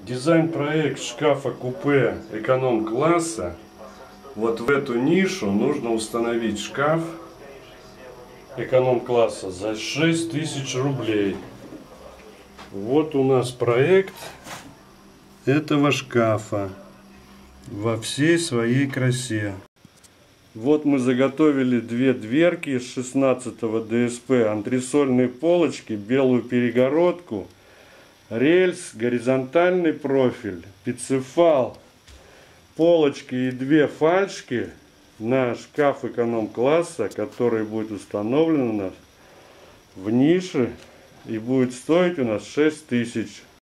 Дизайн-проект шкафа-купе эконом-класса. Вот в эту нишу нужно установить шкаф эконом-класса за 6000 рублей. Вот у нас проект этого шкафа во всей своей красе. Вот мы заготовили две дверки из 16-го ДСП, антресольные полочки, белую перегородку, рельс, горизонтальный профиль, пиццефал, полочки и две фальшки на шкаф эконом-класса, который будет установлен у нас в нише и будет стоить у нас 6000.